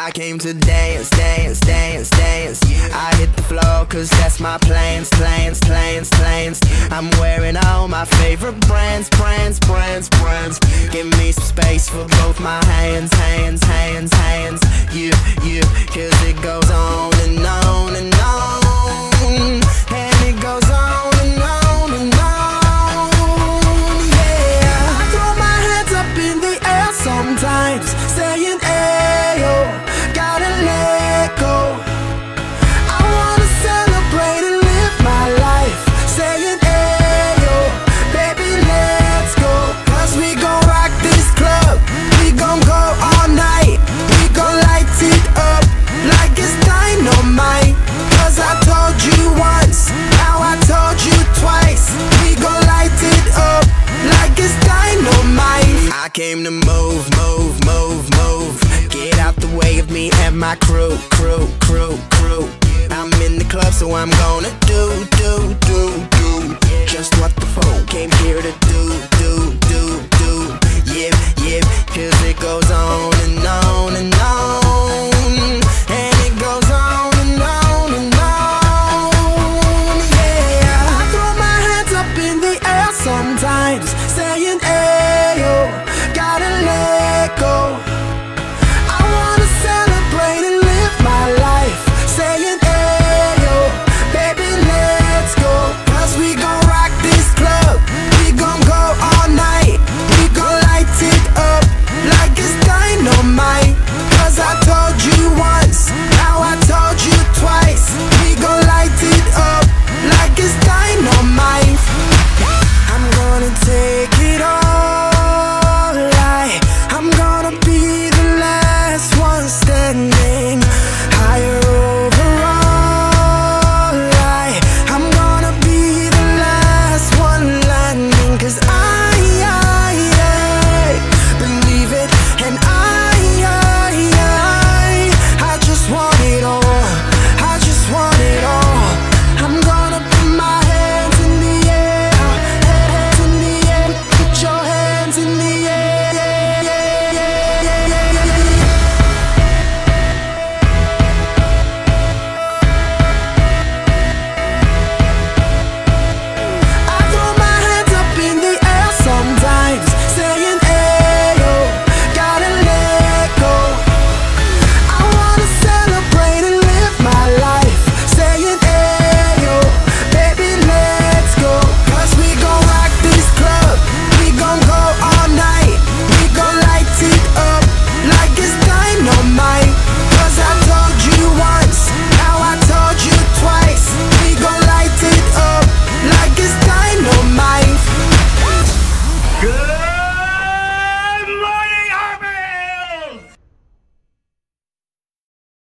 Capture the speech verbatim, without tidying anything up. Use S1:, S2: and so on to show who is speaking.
S1: I came to dance, dance, dance, dance. I hit the floor cause that's my plans, plans, plans, plans. I'm wearing all my favorite brands, brands, brands, brands. Give me some space for both my hands, hands, hands, hands. You, you, cause it goes on and on and on. And it goes on and on and on. Yeah, I throw my hands up in the air sometimes, saying ayo, gotta let go. I wanna celebrate and live my life, saying ayo, baby let's go. Cause we gon' rock this club, we gon' go all night. We gon' light it up like it's dynamite. Cause I told you once, now I told you twice. We gon' light it up like it's dynamite. I came to move, move, move, move. Get out the way of me and my crew, crew, crew, crew. I'm in the club so I'm gonna do